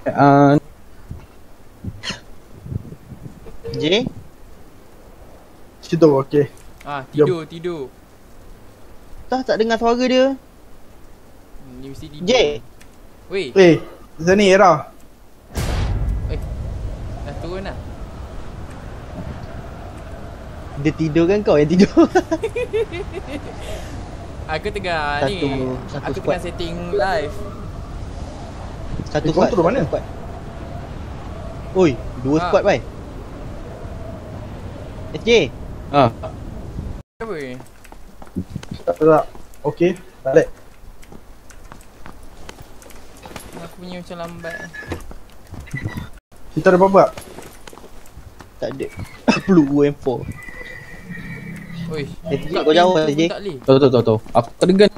J? Situ, okey. Tidur. Tak dengar suara dia. Ni mesti tidur. J? Weh, Macam ni Era. dah turun dah. Dia tidur kan kau yang tidur? Aku tengah Satu aku squad. tengah setting live. Satu Kau squad. turun mana? Squad. Oi, dua squad bai. SJ. Apa ni? Tak. Okey, balik. Aku punya macam lambat. Kita ada apa-apa? Tak ada. Peluru M4. Oi, SJ kau jauh SJ. tak boleh. Tahu. Aku ada gun.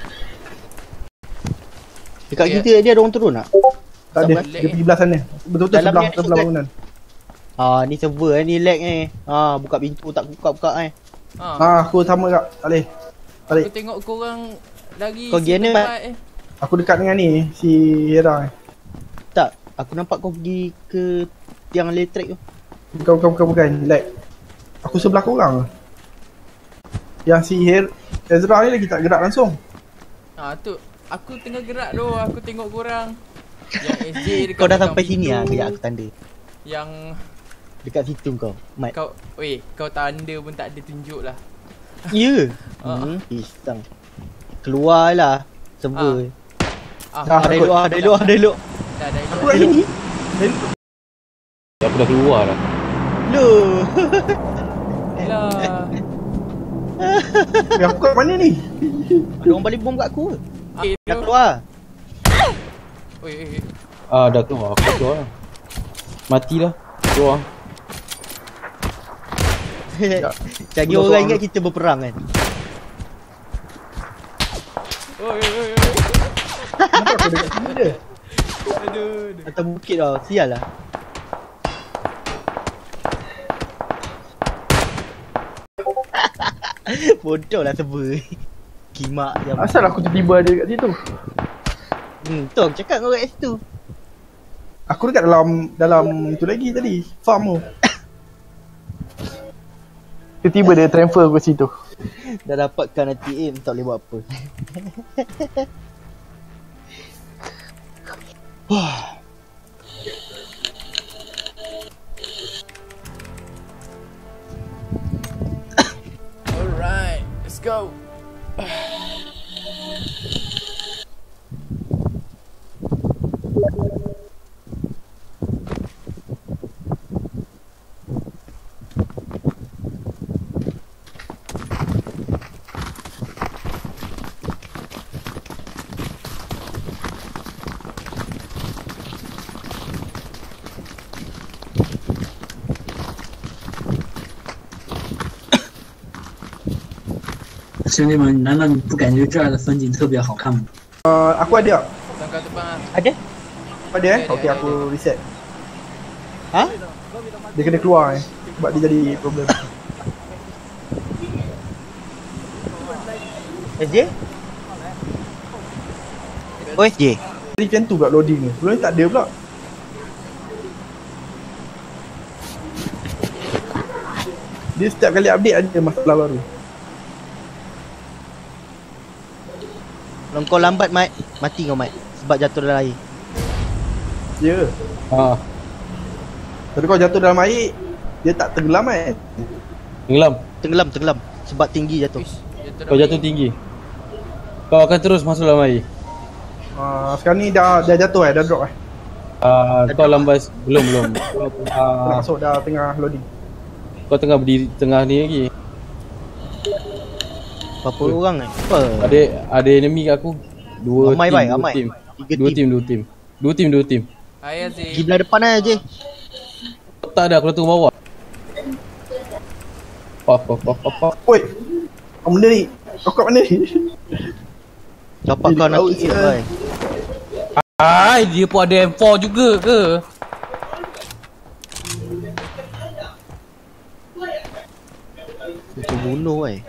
Dekat Ya. kita dia ada orang turun tak? Tak ada. Sampai Dia pergi belah sana. Betul-betul Dalam sebelah ni ada shotgun. bangunan. Ni server ni lag ni. Buka pintu tak buka Aku sama kak. Tak boleh. Aku tengok korang lagi Kau pergi mana, Mat? Aku dekat dengan ni si Era ni. Tak, aku nampak kau pergi ke tiang elektrik tu. Bukan. Lag. Aku sebelah korang. Yang si Ezra ni lagi tak gerak langsung. Tu aku tengah gerak tu, aku tengok korang. Yang SJ dekat Kau dah belakang sampai sini pintu. kejap aku tanda. Yang Dekat situ kau, Mat. kau tanda pun tak ada tunjuk lah. Ya. Pisang. Keluarlah server. Dari luar. Dah Aku kat sini. Aku dah keluar dah. Loh. Lah. Aku kat mana ni? Ada orang balik bom kat aku. Dah tu. keluar. Oi. Dah keluar. Aku keluar dah. Mati dah. Keluar. Jadi orang ingat kita berperang kan. Oi. Kenapa aku dekat sini dia? Aduh. Atas bukit tau. Sial lah. Bodoh lah server. Kimak je. Asal aku tiba-tiba ada dekat situ? Tu aku cakap kau kat situ. Aku dekat dalam itu lagi tadi. Farm tu. Tiba-tiba dia transfer ke situ. Dah dapatkan nanti aim, tak boleh buat apa. Alright, let's go. 兄弟们，难道你不感觉这儿的风景特别好看吗？ Aku ada tak? Tangkap terbang. Ada? Ada Okey aku reset. Ha? Dia kena keluar sebab dia jadi problem. SJ? Oh SJ? Jadi macam tu pula loading ni. Sebelum ni tak ada pula. Dia setiap kali update ada masalah baru. Kalau kau lambat Mat, mati kau Mat. Sebab jatuh dalam air. Ya. Tapi kau jatuh dalam air, dia tak tenggelam kan? Tenggelam. Sebab tinggi jatuh. Kau jatuh tinggi. Kau akan terus masuk dalam air. Sekarang ni dah jatuh dah drop Kau lambat. Belum. Dah masuk dah tengah loading. Kau tengah berdiri tengah ni lagi. Berapa orang kan? Apa? Ada enemy kat aku. Dua Ramai, team, Bai, dua ramai. team. Tiga Dua team. team. Dua team. Hai Aziz. Pergi belah depan aja. Tak ada, aku dah tunggu bawah. Pop. Oi. Apa benda ni? Kau kat mana ni? Dapat kau nak kill Bai. Dia pun ada M4 juga ke? Itu bunuh Bai.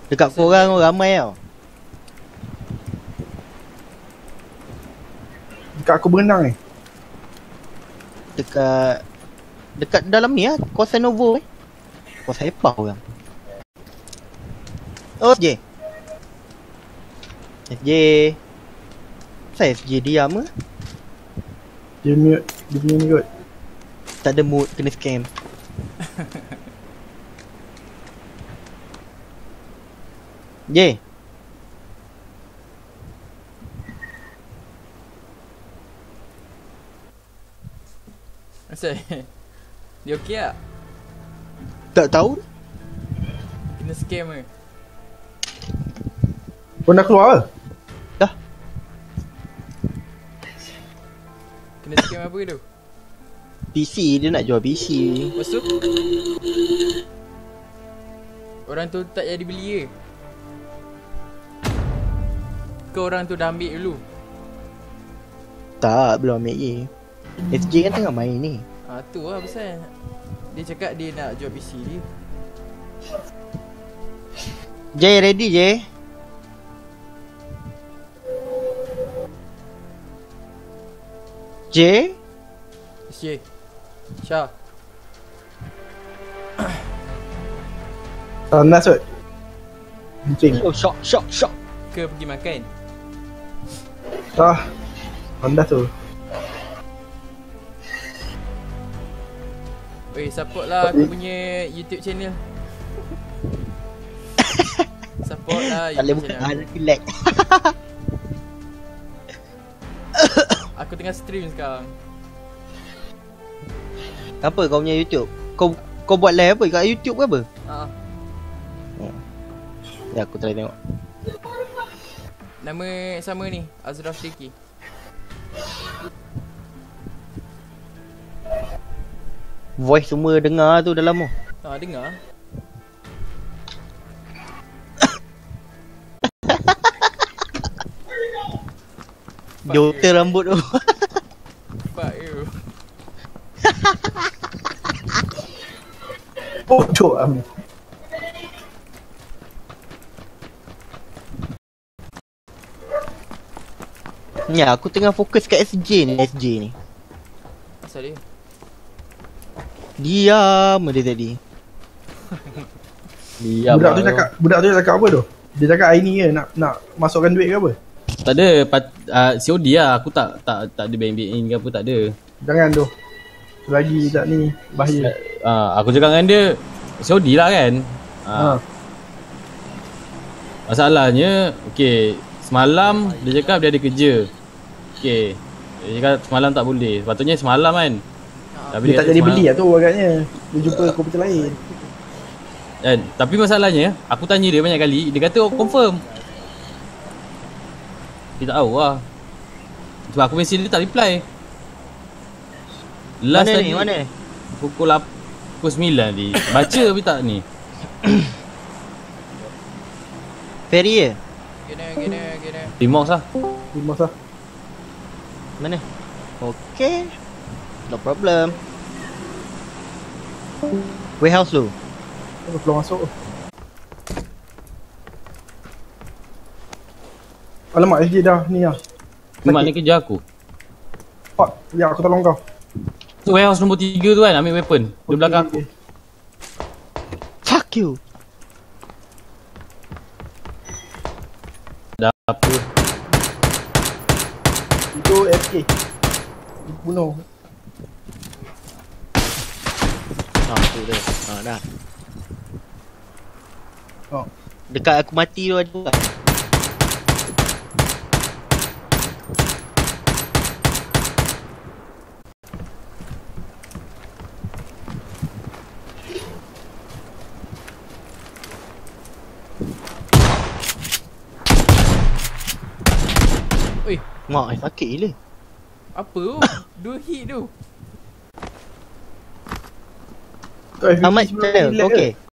Dekat korang ramai tau. Dekat aku berenang ni. Dekat dalam ni lah, kawasan Novo ni. Kawasan Epah orang. Oh, SJ. SJ. Saya SJ diam ke? Dia mute. Dia punya ni kot. Tak ada mood, kena scam. J. Asal? Dia okey tak? Tak tahu. Kena scam ke? Kau dah keluar ke? Dah. Kena scam apa tu? PC, dia nak jual PC. Lepas tu? Orang tu tak jadi beli ke? Ke orang tu dah ambil dulu? Tak, belum ambil je. SJ kan tengah main ni. Tu lah pasal. Dia cakap dia nak jual PC dia. J, ready J? J? SJ Syah. Nas kot. Kencing. Oh, shock. Ke pergi makan? Anda tu. Weh, support lah aku punya YouTube channel. Support lah Tak boleh YouTube buka channel. nanti lag. Aku tengah stream sekarang. Apa kau punya YouTube? Kau buat live apa kat YouTube ke apa? Ya, aku try tengok. Nama sama ni, Azraf Diki. Voice semua dengar tu dalam tu. Dengar. Jota rambut tu. Fuck you. Bodoh Amin. Ya, aku tengah fokus kat SJ ni. Asal dia? Diam dia tadi. Diam Budak tu lah cakap apa tu? Dia cakap hari ni ke nak masukkan duit ke apa? Tak ada COD lah. Aku tak ada bank in ke apa, tak ada. Jangan tu. Selagi tak ni bahaya. Aku cakap dengan dia COD lah kan. Masalahnya okay, semalam dia cakap dia ada kerja. Okay, dia cakap semalam tak boleh. Sepatutnya semalam kan. Tapi Dia tak jadi beli lah tu agaknya. Dia jumpa komputer lain. Tapi masalahnya aku tanya dia banyak kali, dia kata confirm. Dia tak tahu lah. Sebab aku mesej dia tak reply. Last tadi Mana? Pukul 9 tadi. Baca tapi tak ni. Ferry ya? Gini. Remox lah. Di masa. Mana? Okay. No problem. Warehouse tu. Aku keluar masuk. Alamak, SJ dah ni lah. Mak ni kerja aku. Fuck, ya aku tolong kau. Tu warehouse nombor 3 tu kan, ambil weapon. Dia belakang aku. Fuck you. Dah apa? Itu FK. Bunuh. Tu dia. Dah. Oh. Dekat aku mati tu ada. Oi, Mak, sakit gila. apa tu? 2 hit tu. Kau FK Ahmad sebelum channel, ni lag ke? okay.